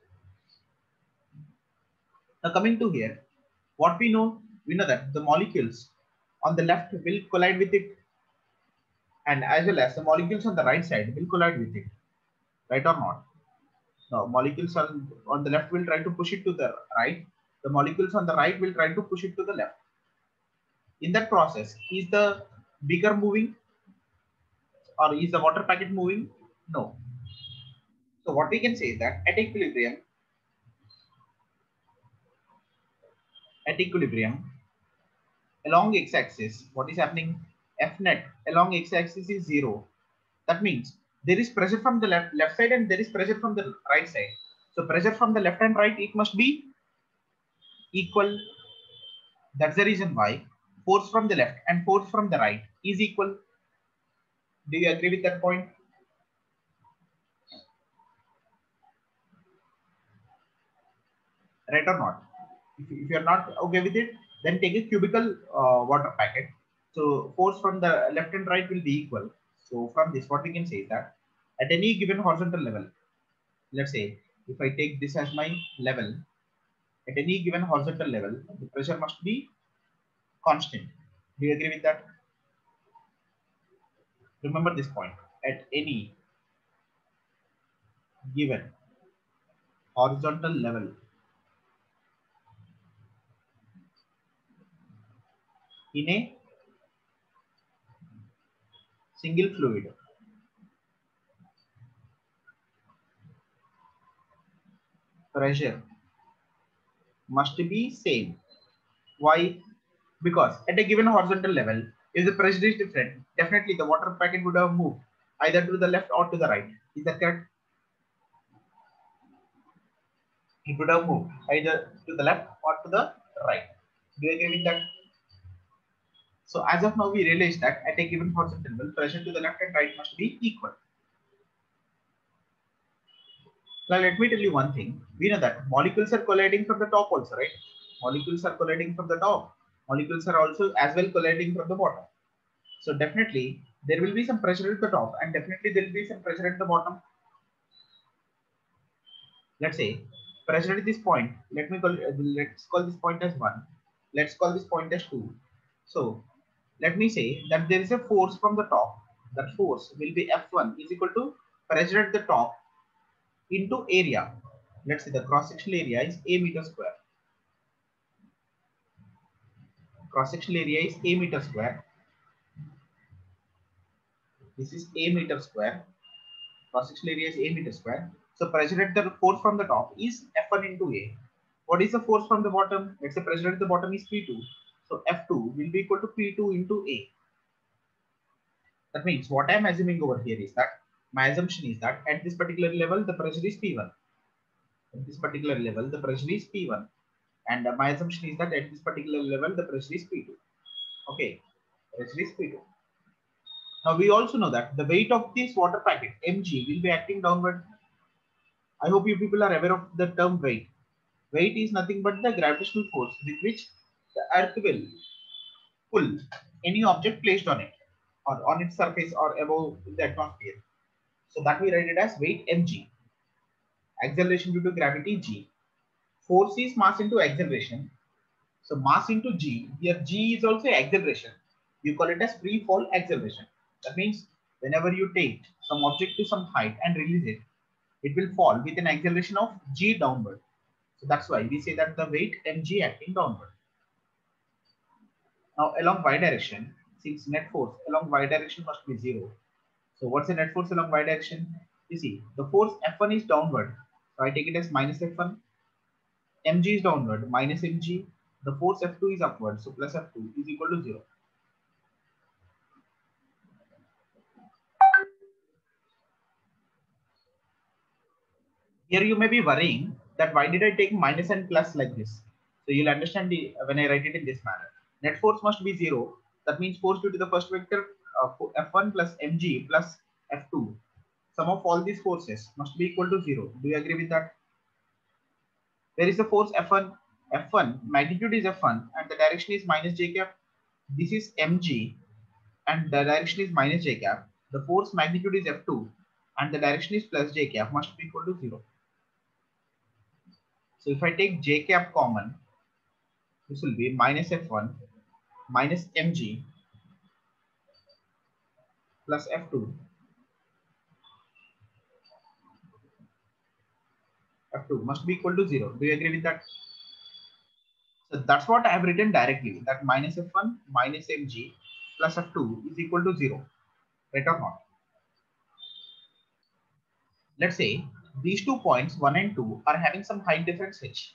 Now coming to here, what we know, we know that the molecules on the left will collide with it, and as well as the molecules on the right side will collide with it, right or not? Now molecules on, on the left will try to push it to the right, the molecules on the right will try to push it to the left. In that process, is the beaker moving or is the water packet moving? No. So what we can say is that at equilibrium, at equilibrium, along x-axis, what is happening? F net along x-axis is zero. That means there is pressure from the left left side and there is pressure from the right side. So pressure from the left and right, it must be equal. That's the reason why force from the left and force from the right is equal. Do you agree with that point? Right or not? If, if you are not okay with it, then take a cubical uh, water packet. So force from the left and right will be equal. So from this, what we can say is that at any given horizontal level, let's say if I take this as my level, at any given horizontal level, the pressure must be constant. Do you agree with that? Remember this point. At any given horizontal level, in a single fluid, pressure must be same. Why? Because at a given horizontal level, if the pressure is different, definitely the water packet would have moved either to the left or to the right. Is that correct? It would have moved either to the left or to the right. Do you agree with that? So as of now, we realize that at a given horizontal level, pressure to the left and right must be equal. Now let me tell you one thing. We know that molecules are colliding from the top also, right? Molecules are colliding from the top. Molecules are also as well colliding from the bottom. So definitely there will be some pressure at the top and definitely there will be some pressure at the bottom. Let's say pressure at this point. Let me call let's call this point as one. Let's call this point as two. So let me say that there is a force from the top. That force will be F one is equal to pressure at the top into area. Let's say the cross-sectional area is a meter square. Cross-sectional area is a meter square. This is a meter square. Cross-sectional area is a meter square. So pressure at the force from the top is F one into A. What is the force from the bottom? Let's say pressure at the bottom is P two. So F two will be equal to P two into A. That means what I am assuming over here is that my assumption is that at this particular level the pressure is P one. At this particular level the pressure is P one. And uh, my assumption is that at this particular level the pressure is P two. Okay, pressure is P two. Now we also know that the weight of this water packet mg will be acting downward. I hope you people are aware of the term weight. Weight is nothing but the gravitational force with which the earth will pull any object placed on it or on its surface or above the atmosphere. So that we write it as weight mg. Acceleration due to gravity g. Force is mass into acceleration. So mass into g. Here g is also acceleration. You call it as free fall acceleration. That means whenever you take some object to some height and release it, it will fall with an acceleration of g downward. So that's why we say that the weight mg acting downward. Now along y direction, since net force along y direction must be zero. So what's the net force along y direction? You see the force F one is downward. So I take it as minus F one. Mg is downward, minus mg. The force F two is upward. So plus F two is equal to zero. Here you may be worrying that why did I take minus and plus like this? So you'll understand the, when I write it in this manner. Net force must be zero. That means force due to the first vector uh, F one plus mg plus F two. Sum of all these forces must be equal to zero. Do you agree with that? There is the force F one. F one magnitude is F one and the direction is minus j cap. This is mg and the direction is minus j cap. The force magnitude is F two and the direction is plus j cap must be equal to zero. So if I take j cap common, this will be minus F one minus mg plus F two. F two must be equal to zero. Do you agree with that? So that's what I have written directly, that minus F one minus mg plus F two is equal to zero. Right or not? Let's say these two points one and two are having some height difference h.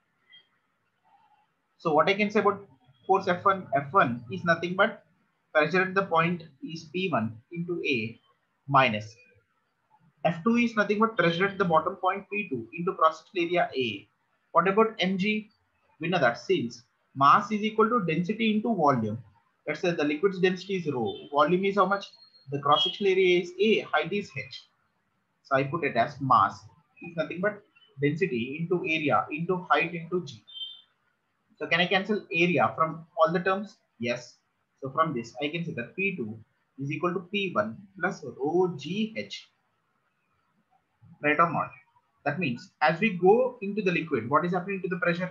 So what I can say about force F one, F one is nothing but pressure at the point is P one into A minus F two is nothing but pressure at the bottom point P two into cross-sectional area A. What about mg? We know that since mass is equal to density into volume, let's say the liquid's density is rho, volume is how much? The cross-sectional area is A, height is h. So I put it as mass is nothing but density into area into height into g. So can I cancel area from all the terms? Yes. So from this I can say that P two is equal to P one plus rho g h. Right or not? That means as we go into the liquid, what is happening to the pressure?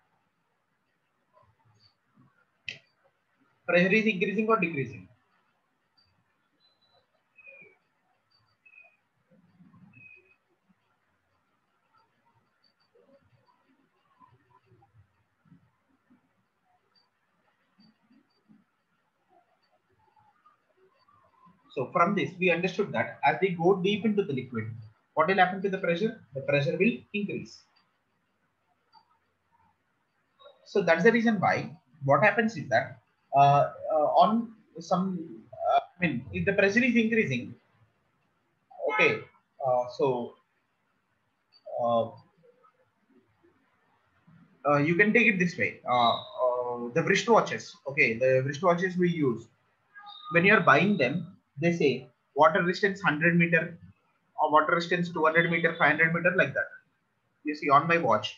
Pressure is increasing or decreasing? So from this, we understood that as we go deep into the liquid, what will happen to the pressure? The pressure will increase. So that's the reason why what happens is that uh, uh, on some, uh, I mean, if the pressure is increasing, okay, uh, so uh, uh, you can take it this way. Uh, uh, the wristwatches, okay, the wristwatches we use, when you are buying them, they say water resistance one hundred meter or water resistance two hundred meter, five hundred meter, like that. You see on my watch,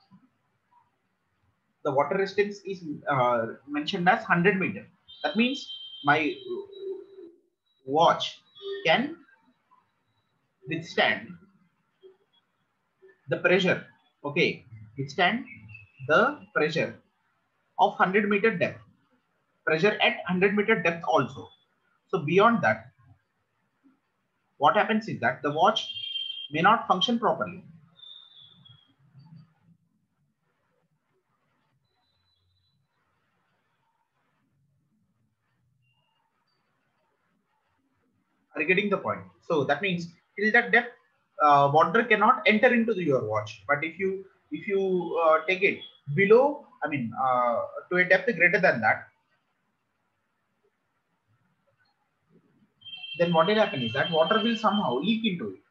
the water resistance is uh, mentioned as one hundred meter. That means my watch can withstand the pressure, okay, withstand the pressure of one hundred meter depth, pressure at one hundred meter depth also. So beyond that, what happens is that the watch may not function properly. Are you getting the point? So that means till that depth, uh, water cannot enter into the, your watch. But if you if you uh, take it below, I mean, uh, to a depth greater than that, then what will happen is that water will somehow leak into it.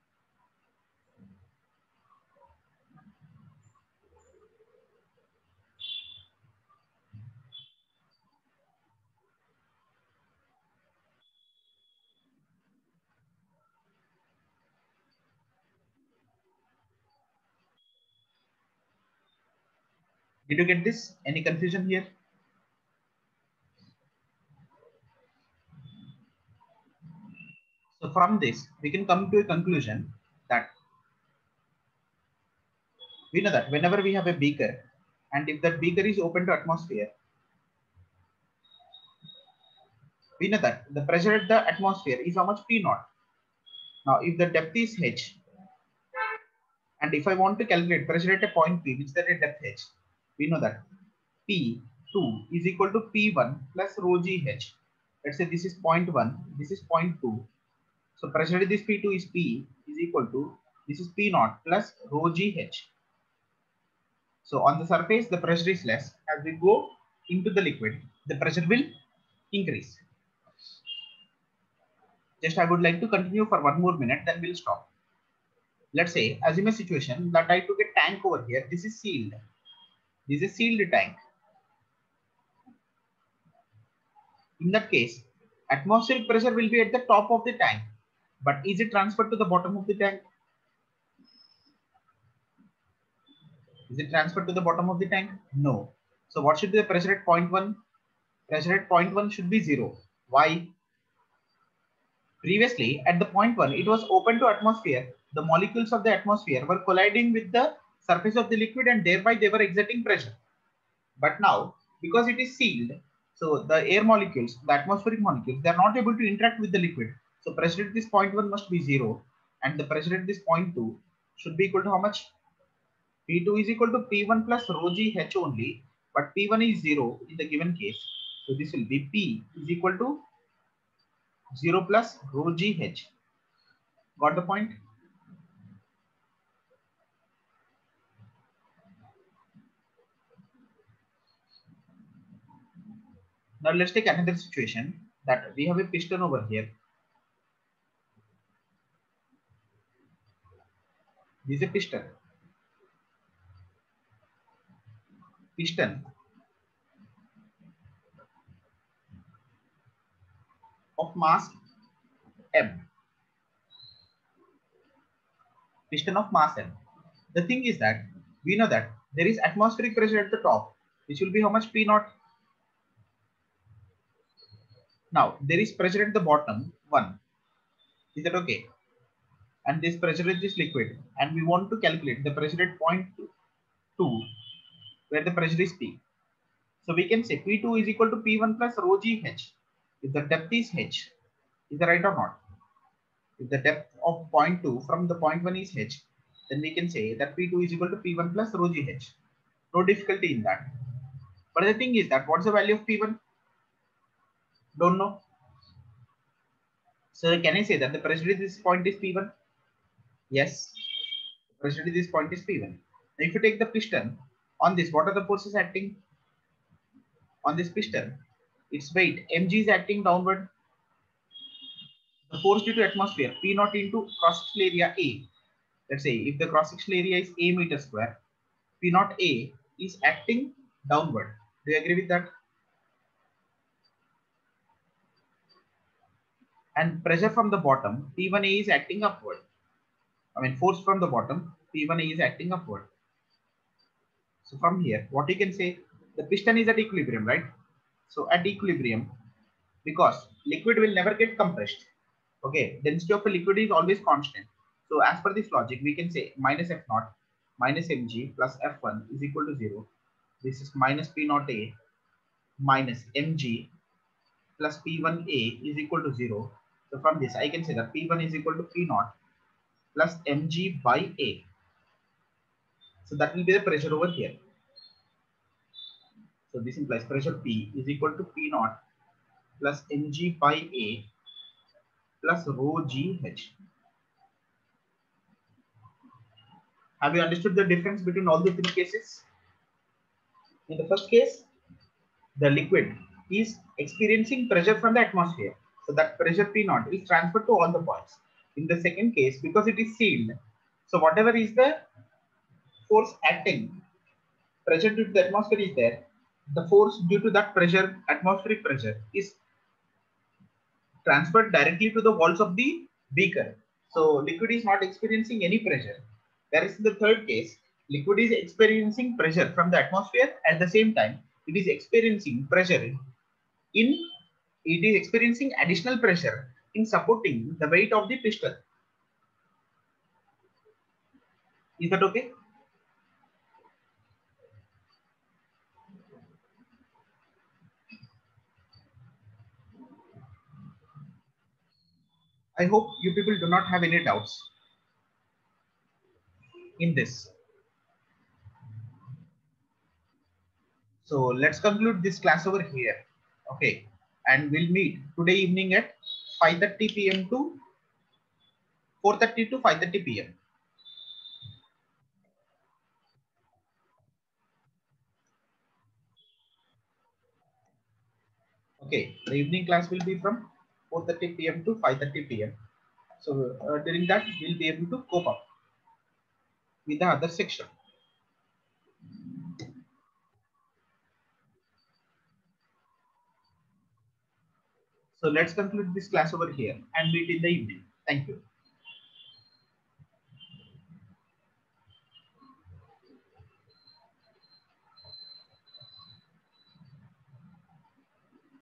Did you get this? Any confusion here? So from this, we can come to a conclusion that we know that whenever we have a beaker, and if that beaker is open to atmosphere, we know that the pressure at the atmosphere is how much P naught. Now, if the depth is h, and if I want to calculate pressure at a point P, which is at a depth h, we know that P two is equal to P one plus rho g h. Let's say this is zero point one, this is zero point two. So pressure at this P two is P is equal to, this is P naught plus rho g h. So on the surface, the pressure is less. As we go into the liquid, the pressure will increase. Just I would like to continue for one more minute, then we'll stop. Let's say, assume a situation that I took a tank over here. This is sealed. This is a sealed tank. In that case, atmospheric pressure will be at the top of the tank. But is it transferred to the bottom of the tank? Is it transferred to the bottom of the tank? No. So what should be the pressure at point one? Pressure at point one should be zero. Why? Previously, at the point one, it was open to atmosphere. The molecules of the atmosphere were colliding with the surface of the liquid and thereby they were exerting pressure. But now, because it is sealed, so the air molecules, the atmospheric molecules, they are not able to interact with the liquid. So pressure at this point one must be zero, and the pressure at this point two should be equal to how much? P two is equal to P one plus rho g h only, but P one is zero in the given case. So this will be P is equal to zero plus rho g h. Got the point? Now let's take another situation that we have a piston over here. This is a piston. Piston of mass m. Piston of mass m. The thing is that we know that there is atmospheric pressure at the top, which will be how much P naught. Now there is pressure at the bottom one. Is that okay? And this pressure is this liquid, and we want to calculate the pressure at point two, where the pressure is P. So we can say P two is equal to P one plus rho g h. If the depth is h, is that right or not? If the depth of point two from the point one is h, then we can say that P two is equal to P one plus rho g h. No difficulty in that. But the thing is that what's the value of P one? Don't know. So can I say that the pressure at this point is P one? Yes. The pressure at this point is P one. Now if you take the piston on this, what are the forces acting on this piston? Its weight mg is acting downward. The force due to atmosphere P naught into cross-sectional area A. Let's say if the cross-sectional area is A meter square, P naught A is acting downward. Do you agree with that? And pressure from the bottom, P one A is acting upward. I mean, force from the bottom, P one A is acting upward. So from here, what you can say, the piston is at equilibrium, right? So at equilibrium, because liquid will never get compressed. Okay, density of a liquid is always constant. So as per this logic, we can say minus F naught minus mg plus F one is equal to zero. This is minus P naught A minus mg plus P one A is equal to zero. So from this, I can say that P one is equal to P naught plus mg by A. So that will be the pressure over here. So this implies pressure P is equal to P naught plus mg by A plus rho g h. Have you understood the difference between all the three cases? In the first case, the liquid is experiencing pressure from the atmosphere. So that pressure P naught is transferred to all the points. In the second case, because it is sealed, so whatever is the force acting, pressure due to the atmosphere is there, the force due to that pressure, atmospheric pressure, is transferred directly to the walls of the beaker. So liquid is not experiencing any pressure. Whereas in the third case, liquid is experiencing pressure from the atmosphere. At the same time, it is experiencing pressure in, it is experiencing additional pressure in supporting the weight of the piston. Is that okay? I hope you people do not have any doubts in this. So let's conclude this class over here. Okay. And we'll meet today evening at five thirty p m to four thirty to five thirty p m Okay. The evening class will be from four thirty p m to five thirty p m So uh, during that, we'll be able to cope up. with the other section. So let's conclude this class over here and meet in the evening. Thank you.